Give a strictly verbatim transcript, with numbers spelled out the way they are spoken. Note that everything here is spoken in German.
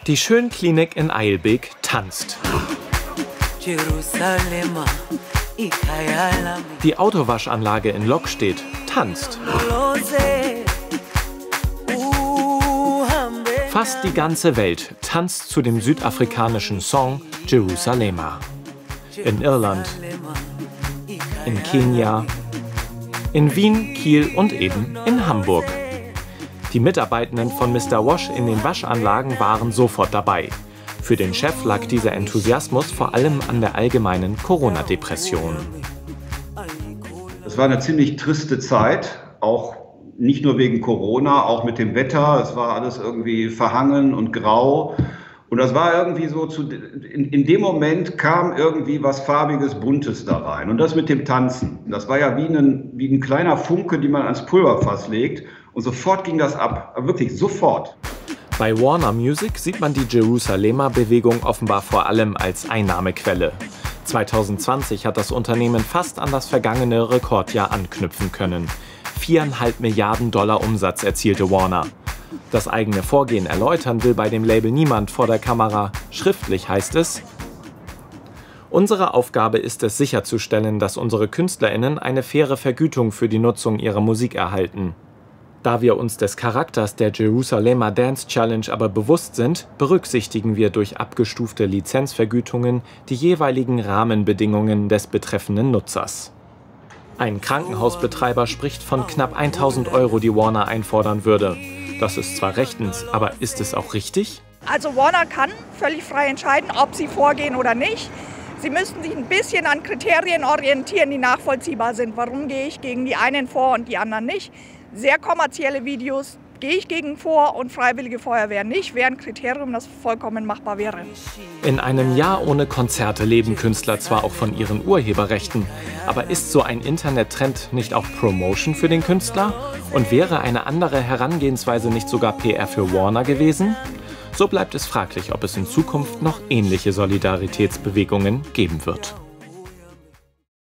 Die Schönklinik in Eilbek tanzt. Die Autowaschanlage in Lokstedt tanzt. Fast die ganze Welt tanzt zu dem südafrikanischen Song Jerusalema. In Irland, in Kenia, in Wien, Kiel und eben in Hamburg. Die Mitarbeitenden von Mister Wash in den Waschanlagen waren sofort dabei. Für den Chef lag dieser Enthusiasmus vor allem an der allgemeinen Corona-Depression. Es war eine ziemlich triste Zeit, auch nicht nur wegen Corona, auch mit dem Wetter. Es war alles irgendwie verhangen und grau. Und das war irgendwie so, zu, in, in dem Moment kam irgendwie was Farbiges, Buntes da rein. Und das mit dem Tanzen, das war ja wie ein, wie ein kleiner Funke, den man ans Pulverfass legt. Und sofort ging das ab, wirklich sofort. Bei Warner Music sieht man die Jerusalema-Bewegung offenbar vor allem als Einnahmequelle. zwanzig zwanzig hat das Unternehmen fast an das vergangene Rekordjahr anknüpfen können. Viereinhalb Milliarden Dollar Umsatz erzielte Warner. Das eigene Vorgehen erläutern will bei dem Label niemand vor der Kamera. Schriftlich heißt es: Unsere Aufgabe ist es, sicherzustellen, dass unsere KünstlerInnen eine faire Vergütung für die Nutzung ihrer Musik erhalten. Da wir uns des Charakters der Jerusalema Dance Challenge aber bewusst sind, berücksichtigen wir durch abgestufte Lizenzvergütungen die jeweiligen Rahmenbedingungen des betreffenden Nutzers. Ein Krankenhausbetreiber spricht von knapp tausend Euro, die Warner einfordern würde. Das ist zwar rechtens, aber ist es auch richtig? Also Warner kann völlig frei entscheiden, ob sie vorgehen oder nicht. Sie müssten sich ein bisschen an Kriterien orientieren, die nachvollziehbar sind. Warum gehe ich gegen die einen vor und die anderen nicht? Sehr kommerzielle Videos gehe ich gegen vor und Freiwillige Feuerwehr nicht, wäre ein Kriterium, das vollkommen machbar wäre. In einem Jahr ohne Konzerte leben Künstler zwar auch von ihren Urheberrechten, aber ist so ein Internettrend nicht auch Promotion für den Künstler? Und wäre eine andere Herangehensweise nicht sogar P R für Warner gewesen? So bleibt es fraglich, ob es in Zukunft noch ähnliche Solidaritätsbewegungen geben wird.